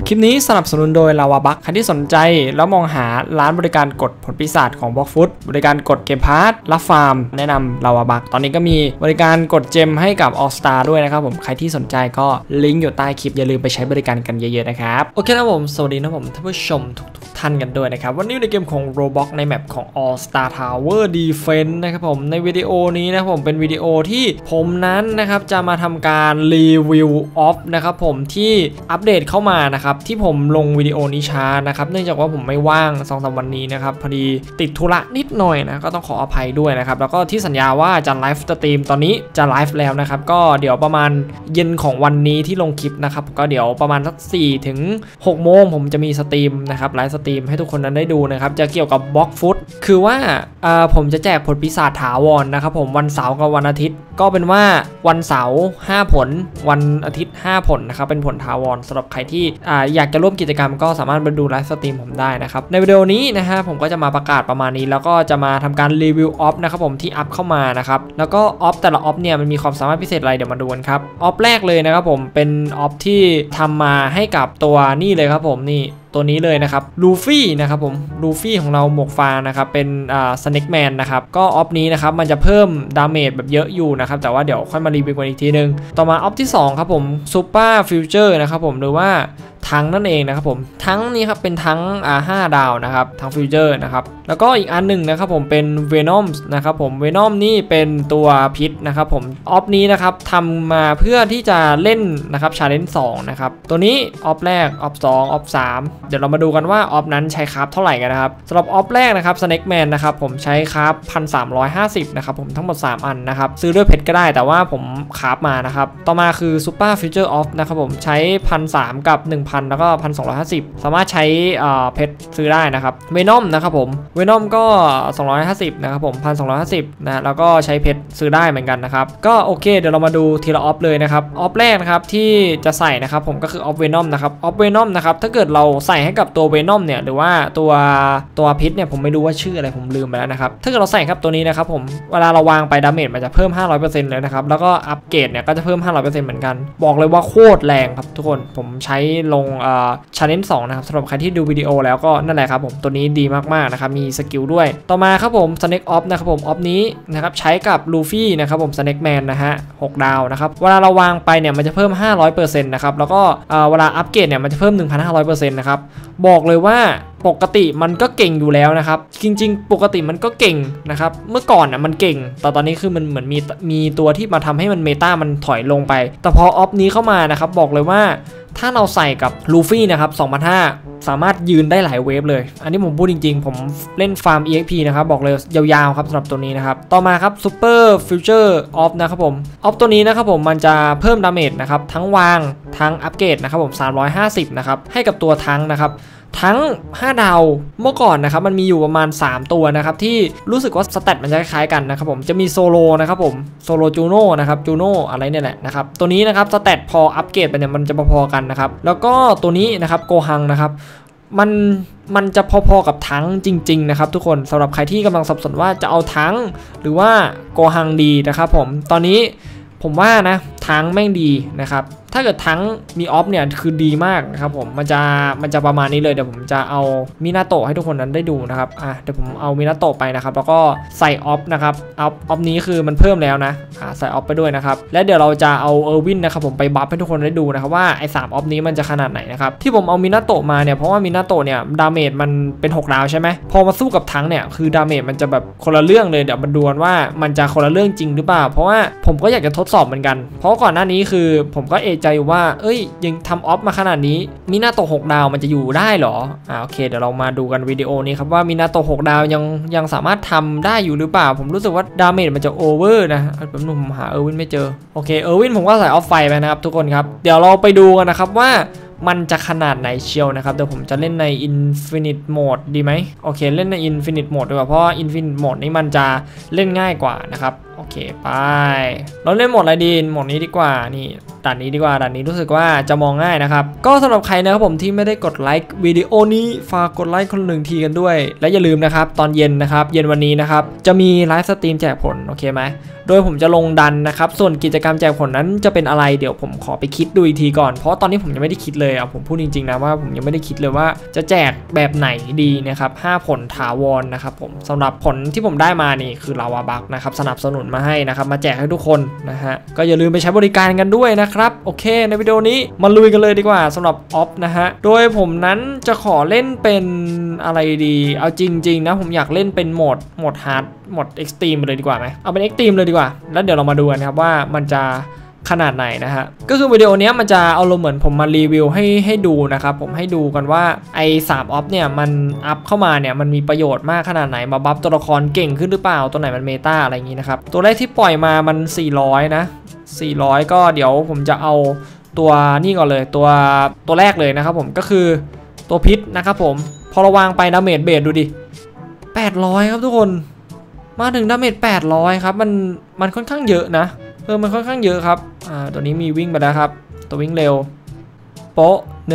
คลิปนี้สนับสนุนโดยลาวาบัคใครที่สนใจแล้วมองหาร้านบริการกดผลปีศาจของบล็อกฟุตบริการกดเกมพาร์ทรับฟาร์มแนะนำลาวาบัคตอนนี้ก็มีบริการกดเจมให้กับ All Star ด้วยนะครับผมใครที่สนใจก็ลิงก์อยู่ใต้คลิปอย่าลืมไปใช้บริการกันเยอะๆนะครับโอเคนะผมสวัสดีนะผมท่านผู้ชมทุกท่านกันด้วยนะครับวันนี้ในเกมของ Roblox ในแมปของ All Star Tower Defense นะครับผมในวิดีโอนี้นะผมเป็นวิดีโอที่ผมนั้นนะครับจะมาทำการรีวิวออฟนะครับผมที่อัปเดตเข้ามานะครับที่ผมลงวิดีโอนี้ช้านะครับเนื่องจากว่าผมไม่ว่าง2-3 วันนี้นะครับพอดีติดธุระนิดหน่อยนะก็ต้องขออภัยด้วยนะครับแล้วก็ที่สัญญาว่าจะไลฟ์สตรีมตอนนี้จะไลฟ์แล้วนะครับก็เดี๋ยวประมาณเย็นของวันนี้ที่ลงคลิปนะครับก็เดี๋ยวประมาณสัก4 ถึง 6 โมงผมจะมีสตรีมนะครับไลฟ์สตรีมให้ทุกคนนั้นได้ดูนะครับจะเกี่ยวกับบล็อกฟุตคือว่าผมจะแจกผลปีศาจถาวรนะครับผมวันเสาร์กับวันอาทิตย์ก็เป็นว่าวันเสาร์5 ผลวันอาทิตย์5 ผลนะครับเป็นผลถาวรสำหรับใครที่อยากจะร่วมกิจกรรมก็สามารถมาดูไลฟ์สตรีมผมได้นะครับในวิดีโอนี้นะฮะผมก็จะมาประกาศประมาณนี้แล้วก็จะมาทำการรีวิวออฟนะครับผมที่อัพเข้ามานะครับแล้วก็ออฟแต่ละออฟเนี่ยมันมีความสามารถพิเศษอะไรเดี๋ยวมาดูกันครับออฟแรกเลยนะครับผมเป็นออฟที่ทำมาให้กับตัวนี่เลยครับผมนี่ตัวนี้เลยนะครับลูฟี่นะครับผมลูฟี่ของเราหมวกฟางนะครับเป็นสเน็กแมนนะครับก็ออฟนี้นะครับมันจะเพิ่มดาเมจแบบเยอะอยู่นะครับแต่ว่าเดี๋ยวค่อยมารีวิวกันอีกทีนึงต่อมาออฟที่2ครับผมซูเปอร์ฟิวเจอร์นะครับผมหรือว่าทั้งนั่นเองนะครับผมทั้งนี้ครับเป็นทั้ง5 ดาวนะครับทั้งฟิวเจอร์นะครับแล้วก็อีกอันหนึ่งนะครับผมเป็นเวนอมนะครับผมเวนอมนี่เป็นตัวพิษนะครับผมออฟนี้นะครับทำมาเพื่อที่จะเล่นนะครับชาเลนจ์2นะครับตัวนี้ออฟแรกออฟ2ออฟ3เดี๋ยวเรามาดูกันว่าออฟนั้นใช้คราฟเท่าไหร่กันนะครับสำหรับออฟแรกนะครับสเน็กแมนนะครับผมใช้คราฟ1,350นะครับผมทั้งหมด3 อันนะครับซื้อด้วยเพชรก็ได้แต่ว่าผมคราฟมานะครับต่อมาคือซูเปอร์ฟิวเจอร์ออฟนะครับผมใช้1,300กับ1,000แล้วก็1,250สามารถใช้เพชรซื้อได้นะครับเวนอมนะครับผมเวนอมก็250นะครับผม1,250นะแล้วก็ใช้เพชรซื้อได้เหมือนกันนะครับก็โอเคเดี๋ยวเรามาดูทีละออฟเลยนะครับออฟแรกนะครับที่จะใส่นะครับผมก็คือออฟเวนอมนะครับออฟเวนอมนะครับถ้าเกิดเราใส่ให้กับตัวเวนอมเนี่ยหรือว่าตัวพิษเนี่ยผมไม่รู้ว่าชื่ออะไรผมลืมไปแล้วนะครับถ้าเกิดเราใส่ครับตัวนี้นะครับผมเวลาเราวางไปดาเมจมันจะเพิ่ม 500% เลยนะครับแล้วก็อัปเกรดเนี่ยก็จะเพิ่ม 500% เหมือนกันบอกเลยว่าโคตรแรงครับทุกคนผมใช้ลงChallenge 2นะครับสำหรับใครที่ดูวิดีโอแล้วก็นั่นแหละครับผมตัวนี้ดีมากๆนะครับมีสกิลด้วยต่อมาครับผม Snake Off นะครับผมออฟนี้นะครับใช้กับลูฟี่นะครับผม Snake Man นะฮะ6 ดาวนะครับเวลาเราวางไปเนี่ยมันจะเพิ่ม 500% นะครับแล้วก็เวลาอัปเกรดเนี่ยมันจะเพิ่ม 1,500% นะครับบอกเลยว่าปกติมันก็เก่งอยู่แล้วนะครับจริงๆปกติมันก็เก่งนะครับเมื่อก่อนมันเก่งแต่ตอนนี้คือมันเหมือนมีตัวที่มาทำให้มันเมตามันถอยลงไปแต่พอออฟนี้เข้ามานะครับบอกเลยว่าถ้าเราใส่กับลูฟี่นะครับ2,500สามารถยืนได้หลายเวฟเลยอันนี้ผมพูดจริงๆผมเล่นฟาร์ม EXP นะครับบอกเลยยาวๆครับสำหรับตัวนี้นะครับต่อมาครับ Super Future Off นะครับผมออฟตัวนี้นะครับผมมันจะเพิ่มดาเมจนะครับทั้งวางทั้งอัปเกรดนะครับผม350นะครับให้กับตัวทั้งนะครับทั้ง5 ดาวเมื่อก่อนนะครับมันมีอยู่ประมาณ3 ตัวนะครับที่รู้สึกว่าสเตตมันจะคล้ายกันนะครับผมจะมีโซโลนะครับผมโซโลจูโน่นะครับจูโน่อะไรเนี่ยแหละนะครับตัวนี้นะครับสเตตพออัปเกรดไปเนี่ยมันจะพอๆกันนะครับแล้วก็ตัวนี้นะครับโกฮังนะครับมันจะพอๆกับทั้งจริงๆนะครับทุกคนสำหรับใครที่กำลังสับสนว่าจะเอาทั้งหรือว่าโกฮังดีนะครับผมตอนนี้ผมว่านะทั้งแม่งดีนะครับถ้าเกิดทั้งมีออฟเนี่ยคือดีมากนะครับผมมันจะประมาณนี้เลยเดี๋ยวผมจะเอามินาโตะให้ทุกคนนั้นได้ดูนะครับเดี๋ยวผมเอามินาโตะไปนะครับแล้วก็ใส่ออฟนะครับออฟนี้คือมันเพิ่มแล้วนะใส่ออฟไปด้วยนะครับและเดี๋ยวเราจะเอาเออร์วินนะครับผมไปบัฟให้ทุกคนได้ดูนะครับว่าไอ้3 ออฟนี้มันจะขนาดไหนนะครับที่ผมเอามินาโตะมาเนี่ยเพราะว่ามินาโตะเนี่ยดาเมจมันเป็น6 ดาวใช่ไหมพอมาสู้กับทั้งเนี่ยคือดาเมจมันจะแบบคนละเรื่องเลยเดี๋ยวมาดูว่ามันจะคนละเรื่องจริงหรือเปล่าเพราะว่าผมก็อยากจะทดสอบเหมือนกันเพราะก่อนหน้านี้คือผมก็ใจว่ายังทำออฟมาขนาดนี้มินาโตะ6 ดาวมันจะอยู่ได้หรอโอเคเดี๋ยวเรามาดูกันวิดีโอนี้ครับว่ามินาโตะ6 ดาวยังสามารถทำได้อยู่หรือเปล่าผมรู้สึกว่าดาเมจมันจะโอเวอร์นะผมหาเออร์วินไม่เจอโอเคเออร์วินผมก็ใส่ออฟไฟไปนะครับทุกคนครับเดี๋ยวเราไปดูกันนะครับว่ามันจะขนาดไหนเชียวนะครับเดี๋ยวผมจะเล่นใน Infinite Mode ดีไหมโอเคเล่นใน Infinite Mode ดีกว่าเพราะว่า Infinite Mode นี้มันจะเล่นง่ายกว่านะครับโโอเคไปเราเล่นโหมดอะไรดีโหมดนี้ดีกว่านี่ด่านนี้ดีกว่าด่านนี้รู้สึกว่าจะมองง่ายนะครับก็สำหรับใครนะครับผมที่ไม่ได้กดไลค์วิดีโอนี้ฝากกดไลค์คนหนึ่งทีกันด้วยและอย่าลืมนะครับตอนเย็นนะครับเย็นวันนี้นะครับจะมีไลฟ์สตรีมแจกผลโอเคไหมโดยผมจะลงดันนะครับส่วนกิจกรรมแจกผลนั้นจะเป็นอะไรเดี๋ยวผมขอไปคิดดูอีกทีก่อนเพราะตอนนี้ผมยังไม่ได้คิดเลยผมพูดจริงๆนะว่าผมยังไม่ได้คิดเลยว่าจะแจกแบบไหนดีนะครับ5ผลถาวรนะครับผมสำหรับผลที่ผมได้มานี่คือลาวาบัคนะครับสนับสนุนมาให้นะครับมาแจกให้ทุกคนนะฮะก็อย่าลืมไปใช้บริการกันด้วยนะครับโอเคในวิดีโอนี้มาลุยกันเลยดีกว่าสำหรับออฟนะฮะโดยผมนั้นจะขอเล่นเป็นอะไรดีเอาจริงๆนะผมอยากเล่นเป็นโหมดฮาร์ดโหมดเอ็กซ์ตรีมเลยดีกว่าไหมเอาเป็นเอ็กซ์ตรีมเลยดีกว่าแล้วเดี๋ยวเรามาดูกันครับว่ามันจะขนาดไหนนะฮะก็คือวิดีโอนี้มันจะเอาลงเหมือนผมมารีวิวให้ดูนะครับผมให้ดูกันว่าไอ้3ออฟเนี่ยมันอัพเข้ามาเนี่ยมันมีประโยชน์มากขนาดไหนมาบัฟตัวละครเก่งขึ้นหรือเปล่าตัวไหนมันเมตาอะไรอย่างนี้นะครับตัวแรกที่ปล่อยมามัน400นะ400ก็เดี๋ยวผมจะเอาตัวนี่ก่อนเลยตัวแรกเลยนะครับผมก็คือตัวพิษนะครับผมพอเราวางไปดาเมจเบสดูดิ800ครับทุกคนมาถึงดาเมจ800ครับมันค่อนข้างเยอะนะมันค่อนข้างเยอะครับตัวนี้มีวิ่งไปแล้วครับตัววิ่งเร็วโป๊ะ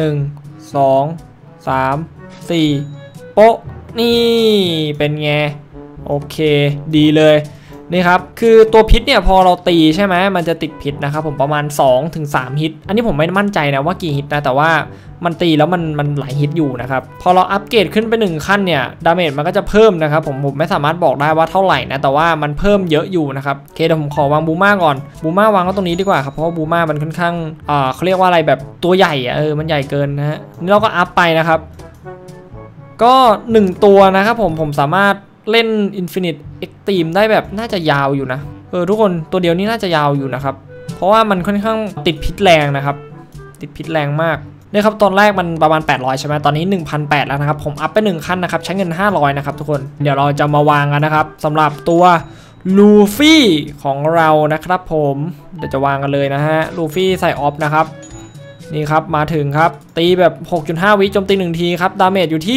1 2 3 4โป๊ะนี่เป็นไงโอเคดีเลยนี่ครับคือตัวพิษเนี่ยพอเราตีใช่ไหมมันจะติดพิษนะครับผมประมาณ 2-3 ฮิตอันนี้ผมไม่มั่นใจนะว่ากี่ฮิตนะแต่ว่ามันตีแล้วมันหลายฮิตอยู่นะครับพอเราอัปเกรดขึ้นไป1ขั้นเนี่ยดาเมจมันก็จะเพิ่มนะครับผมไม่สามารถบอกได้ว่าเท่าไหร่นะแต่ว่ามันเพิ่มเยอะอยู่นะครับโอเคเดี๋ยวผมขอวางบูม่าก่อนบูม่าวางก็ตรงนี้ดีกว่าครับเพราะว่าบูม่ามันค่อนข้างเขาเรียกว่าอะไรแบบตัวใหญ่มันใหญ่เกินนะฮะนี่เราก็อัพไปนะครับก็1ตัวนะครับผมสามารถเล่น Infinite Extreme ได้แบบน่าจะยาวอยู่นะทุกคนตัวเดียวนี้น่าจะยาวอยู่นะครับเพราะว่ามันค่อนข้างติดพิษแรงนะครับติดพิษแรงมากนี่ครับตอนแรกมันประมาณ800ใช่ไหมตอนนี้ 1,800 แล้วนะครับผมอัพไป1ขั้นนะครับใช้เงิน500นะครับทุกคนเดี๋ยวเราจะมาวางกันนะครับสำหรับตัวลูฟี่ของเรานะครับผมเดี๋ยวจะวางกันเลยนะฮะลูฟี่ใส่ออฟนะครับนี่ครับมาถึงครับตีแบบ 6.5 วิโจมตี1ทีครับดาเมจอยู่ที่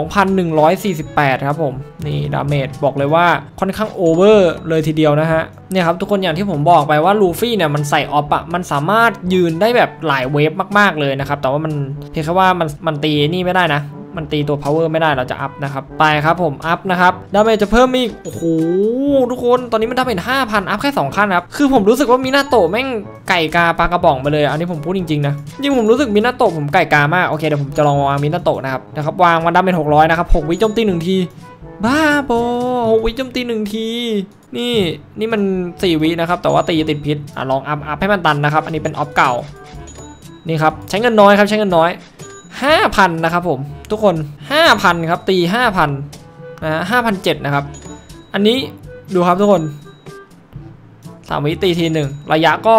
2,148 ครับผมนี่ดาเมจบอกเลยว่าค่อนข้างโอเวอร์เลยทีเดียวนะฮะเนี่ยครับทุกคนอย่างที่ผมบอกไปว่าลูฟี่เนี่ยมันใส่ออฟมันสามารถยืนได้แบบหลายเวฟมากๆเลยนะครับแต่ว่ามันเพียงแค่ว่ามันตีนี่ไม่ได้นะมันตีตัว power ไม่ได้เราจะอัพนะครับไปครับผมอัพนะครับดาเมจจะเพิ่มอีกโอ้โหทุกคนตอนนี้มันดาเมจ 5,000 อัพแค่2ขั้นครับคือผมรู้สึกว่ามินาโตะแม่งไก่กาปลากระป๋องไปเลยอันนี้ผมพูดจริงๆนะจริงผมรู้สึกมินาโตะผมไก่กามากโอเคเดี๋ยวผมจะลองวางมินาโตะนะครับวางมันดาเมจ600นะครับ6วิโจมตี1ทีบ้าบอ6วิโจมตี1ทีนี่มัน4วินะครับแต่ว่าตีติดพิษลองอัพให้มันตันนะครับอันนี้เป็นออฟเก่านี่ครับใช้เงินน้อยครับใช้เงินน้อย5,000 นะครับผมทุกคน 5,000 ครับตี 5,000 นะ 5,700 นะครับอันนี้ดูครับทุกคน3วิตีทีหนึ่งระยะก็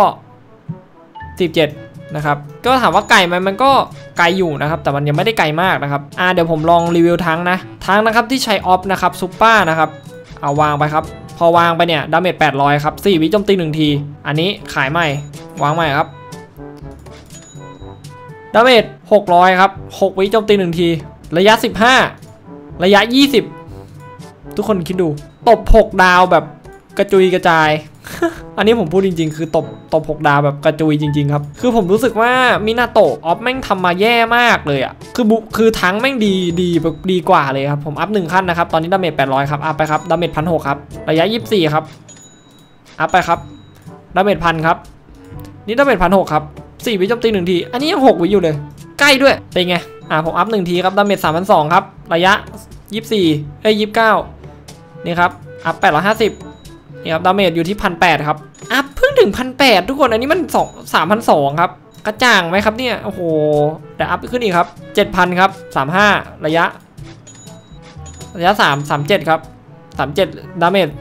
17นะครับก็ถามว่าไกลไหมมันก็ไกลอยู่นะครับแต่มันยังไม่ได้ไกลมากนะครับเดี๋ยวผมลองรีวิวทั้งนะครับที่ใช้ออฟนะครับซุปเปอร์นะครับเอาวางไปครับพอวางไปเนี่ยดาเมจ800ครับ4วิโจมตี1ทีอันนี้ขายใหม่วางใหม่ครับดาเมจ600ครับ6วิโจมตี1ทีระยะ15ระยะ20ทุกคนคิดดูตบ6ดาวแบบกระจุยกระจาย อันนี้ผมพูดจริงๆคือตบ6ดาวแบบกระจุยจริงๆครับคือผมรู้สึกว่ามินาโตะออฟแม่งทำมาแย่มากเลยคือทั้งแม่งดีกว่าเลยครับผมอัพ1ขั้นนะครับตอนนี้ดาเมจ800ครับอัพไปครับดาเมจ 1,600 ครับระยะ24ครับอัพไปครับดาเมจ 1,000 ครับนี่ดาเมจ 1,600 ครับ4วิโจมตี1ทีอันนี้ยัง6วิอยู่เลยใกล้ด้วยเป็นไงผมอัพ1ทีครับดาเมจ 3,200 ครับระยะ2429นี่ครับอัพ850นี่ครับดาเมจอยู่ที่ 1,800 ครับอัพเพิ่งถึง 1,800 ทุกคนอันนี้มัน3,200 ครับกระจ่างไหมครับเนี่ยโอ้โหแต่อัพขึ้นอีกครับ 7,000 ครับ35ระยะ37ครับ37ดาเมจ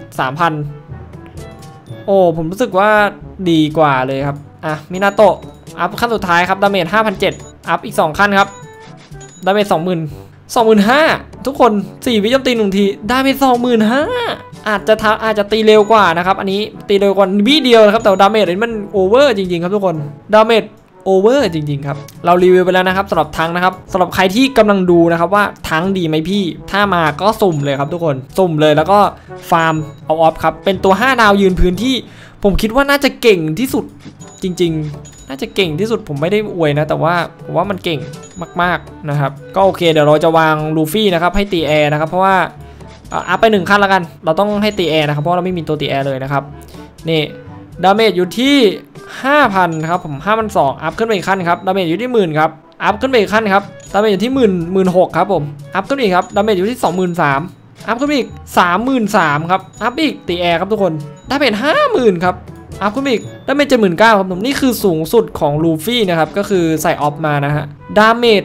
3,000 โอ้ผมรู้สึกว่าดีกว่าเลยครับมินาโตะอัพขั้นสุดท้ายครับดาเมจ 5,700 อัพอีก2ขั้นครับดาเมจ 25,000 ทุกคน4วิโจมตี1ทีดาเมจ 25,000 อาจจะตีเร็วกว่านะครับอันนี้ตีเร็วกว่าวิเดียวนะครับแต่ดาเมจมันโอเวอร์จริงๆครับทุกคนดาเมจโอเวอร์จริงๆครับเรารีวิวไปแล้วนะครับสำหรับทั้งนะครับสำหรับใครที่กำลังดูนะครับว่าทั้งดีไหมพี่ถ้ามาก็สุ่มเลยครับทุกคนสุ่มเลยแล้วก็ฟาร์มเอาออฟครับเป็นตัว5ดาวยืนพื้นที่ผมคิดว่าน่าจะเก่งที่สุดจริงๆน่าจะเก่งที่สุดผมไม่ได้อวยนะแต่ว่าผมว่ามันเก่งมากๆนะครับก็โอเคเดี๋ยวเราจะวางลูฟี่นะครับให้ตีแอร์นะครับเพราะว่าอัพไป1ขั้นแล้วกันเราต้องให้ตีแอร์นะครับเพราะเราไม่มีตัวตีแอร์เลยนะครับนี่ดาเมจอยู่ที่ 5,000 ครับผม 5,200 อัพขึ้นไปอีกขั้นครับดาเมจอยู่ที่ 10,000 ครับอัพขึ้นไปอีกขั้นครับดาเมจอยู่ที่ 16,000 ครับผมอัพขึ้นอีกครับดาเมจอยู่ที่ 23,000 อัพขึ้นอีก 33,000 ครับอัพอีกตีแอร์ครับทุกคนดาเมจ 50,000 ครับอัพขึ้นอีกดาเมจ 79,000 ครับผมนี่คือสูงสุดของลูฟี่นะครับก็คือใส่ออฟมานะฮะดาเมจ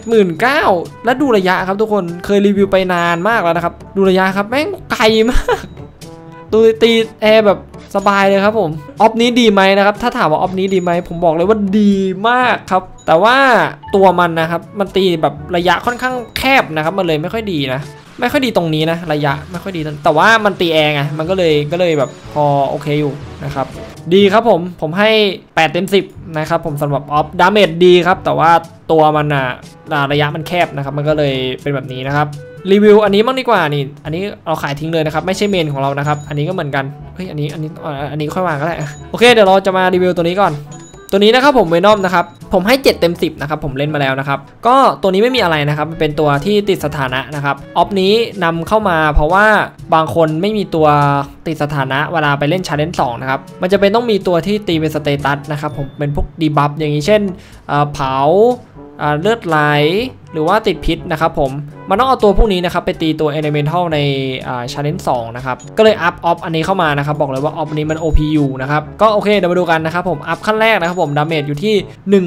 79,000 และดูระยะครับทุกคนเคยรีวิวไปนานมากแล้วนะครับดูระยะครับแม่งไกลมากดูตีแอร์แบบสบายเลยครับผมออฟนี้ดีไหมนะครับถ้าถามว่าออฟนี้ดีไหมผมบอกเลยว่าดีมากครับแต่ว่าตัวมันนะครับมันตีแบบระยะค่อนข้างแคบนะครับมันเลยไม่ค่อยดีนะไม่ค่อยดีตรงนี้นะระยะไม่ค่อยดีแต่ว่ามันตีแอร์ไงมันก็เลยแบบพอโอเคอยู่นะครับดีครับผมให้8 เต็ม 10นะครับผมสำหรับออฟดาเมจดีครับแต่ว่าตัวมันระยะมันแคบนะครับมันก็เลยเป็นแบบนี้นะครับรีวิวอันนี้บ้างดีกว่านี่อันนี้เราขายทิ้งเลยนะครับไม่ใช่เมนของเรานะครับอันนี้ก็เหมือนกันเฮ้ยอันนี้ค่อยวางก็ได้โอเคเดี๋ยวเราจะมารีวิวตัวนี้ก่อนตัวนี้นะครับผมเวนอมนะครับผมให้7 เต็ม 10นะครับผมเล่นมาแล้วนะครับก็ตัวนี้ไม่มีอะไรนะครับมันเป็นตัวที่ติดสถานะนะครับออฟนี้นำเข้ามาเพราะว่าบางคนไม่มีตัวติดสถานะเวลาไปเล่นชาเลนจ์2นะครับมันจะเป็นต้องมีตัวที่ตีเป็นสเตตัสนะครับผมเป็นพวกดีบัฟอย่างนี้เช่นเผาเลือดไหลหรือว่าติดพิษนะครับผมมันต้องเอาตัวพวกนี้นะครับไปตีตัว Elemental ในChallenge 2นะครับก็เลยอัพออฟอันนี้เข้ามานะครับบอกเลยว่าออฟนี้มัน OPU นะครับก็โอเคเดี๋ยวมาดูกันนะครับผมอัพขั้นแรกนะครับผมดาเมจอยู่ที่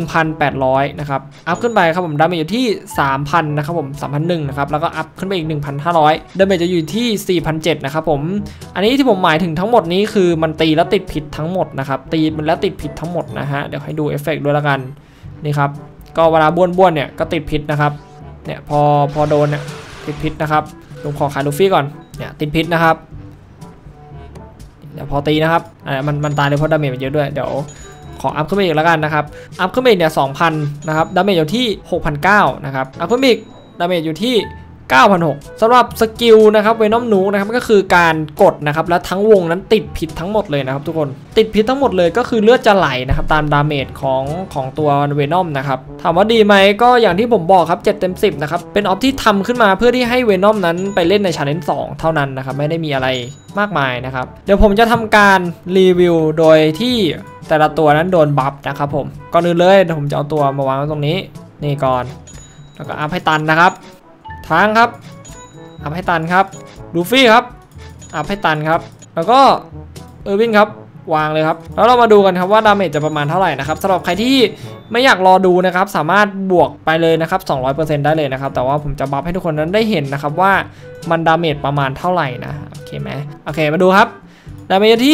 1,800 นะครับอัพขึ้นไปครับผมดาเมจอยู่ที่ 3,000 นะครับผม 3,100 นะครับแล้วก็อัพขึ้นไปอีก 1,500 ดาเมจจะอยู่ที่ 4,700 นะครับผมอันนี้ที่ผมหมายถึงทั้งหมดนี้คือมันตีแล้วติดพิษทั้งหมดนะครับตีมันแล้วติดพิษทั้งหมดนะฮะเดี๋ยวให้ดูเอฟเฟกต์ด้วยละกันนี่ครับก็เวลาบ้วนเนี่ยก็ติดพิษนะครับเนี่ยพอโดนเนี่ยติดพิษนะครับผมขอขายลูฟี่ก่อนเนี่ยติดพิษนะครับเดี๋ยวพอตีนะครับมันตายเลยเพราะดาเมจมันเยอะด้วยเดี๋ยวขออัพขึ้นไปอีกแล้วกันนะครับอัพขึ้นไปอีกเนี่ย 2,000 นะครับดาเมจอยู่ที่ 6,900 นะครับอัพขึ้นไปอีกดาเมจอยู่ที่ 9,600 สำหรับสกิลนะครับเวนอมนูนะครับก็คือการกดนะครับแล้วทั้งวงนั้นติดพิษทั้งหมดเลยนะครับทุกคนติดพิษทั้งหมดเลยก็คือเลือดจะไหลนะครับตามดาเมจของตัวเวนอมนะครับถามว่าดีไหมก็อย่างที่ผมบอกครับ7 เต็ม 10นะครับเป็นออฟที่ทำขึ้นมาเพื่อที่ให้เวนอมนั้นไปเล่นใน Challenge 2เท่านั้นนะครับไม่ได้มีอะไรมากมายนะครับเดี๋ยวผมจะทำการรีวิวโดยที่แต่ละตัวนั้นโดนบัฟนะครับผมก่อนอื่นเลยเดี๋ยวผมจะเอาตัวมาวางไว้ตรงนี้นี่ก่อนแล้วก็อัพให้ตันนะครับทั้งครับอัพให้ตันครับลูฟี่ครับอัพให้ตันครับแล้วก็เออร์วินครับวางเลยครับแล้วเรามาดูกันครับว่าดาเมจจะประมาณเท่าไหร่นะครับสำหรับใครที่ไม่อยากรอดูนะครับสามารถบวกไปเลยนะครับ 200% ได้เลยนะครับแต่ว่าผมจะบัฟให้ทุกคนนั้นได้เห็นนะครับว่ามันดาเมจประมาณเท่าไหร่นะโอเคไหมโอเคมาดูครับดาเมจที่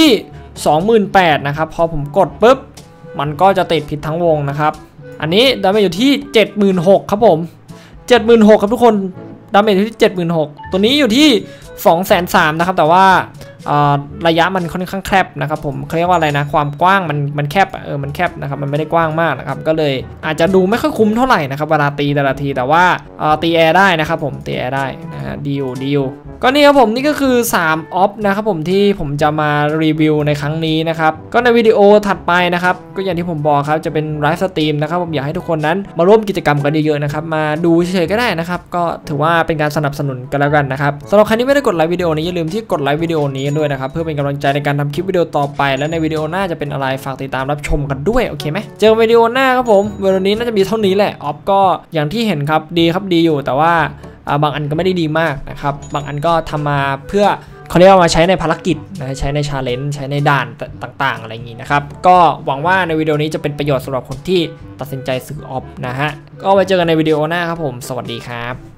28,000 นะครับพอผมกดปุ๊บมันก็จะติดพิษทั้งวงนะครับอันนี้ดาเมจอยู่ที่ 76,000 ครับผม76,000 ครับทุกคนดาเมจอยู่ที่ 76,000 ตัวนี้อยู่ที่ 230,000 นะครับแต่ว่าระยะมันค่อนข้างแคบนะครับผมเขาเรียกว่าอะไรนะความกว้างมันแคบมันแคบนะครับมันไม่ได้กว้างมากนะครับก็เลยอาจจะดูไม่ค่อยคุ้มเท่าไหร่นะครับเวลาตีแต่ละทีแต่ว่าตีแอร์ได้นะครับผมตีแอร์ได้นะฮะดีอยู่ก็นี่ครับผมนี่ก็คือ3ออฟนะครับผมที่ผมจะมารีวิวในครั้งนี้นะครับก็ในวิดีโอถัดไปนะครับก็อย่างที่ผมบอกครับจะเป็นไลฟ์สตรีมนะครับผมอยากให้ทุกคนนั้นมาร่วมกิจกรรมกันเยอะๆนะครับมาดูเฉยๆก็ได้นะครับก็ถือว่าเป็นการสนับสนุนกันแล้วกันนะครับสำหรับใครที่ไม่ได้กดไลค์วิดีโอนี้อย่าลืมที่กดไลค์วิดีโอนี้ด้วยนะครับเพื่อเป็นกำลังใจในการทำคลิปวิดีโอต่อไปและในวิดีโอหน้าจะเป็นอะไรฝากติดตามรับชมกันด้วยโอเคไหมเจอกันวิดีโอหน้าครับผมวันนี้น่าจะมีเท่านี้แหละออฟก็อย่างที่เห็นครับดีครับดีอยู่แต่ว่าบางอันก็ไม่ได้ดีมากนะครับบางอันก็ทำมาเพื่อเขาเรียกว่ามาใช้ในภารกิจนะใช้ในชาเลนจ์ใช้ในด่านต่างๆอะไรอย่างนี้นะครับก็หวังว่าในวิดีโอนี้จะเป็นประโยชน์สำหรับคนที่ตัดสินใจซื้อออฟนะฮะก็ไว้เจอกันในวิดีโอหน้าครับผมสวัสดีครับ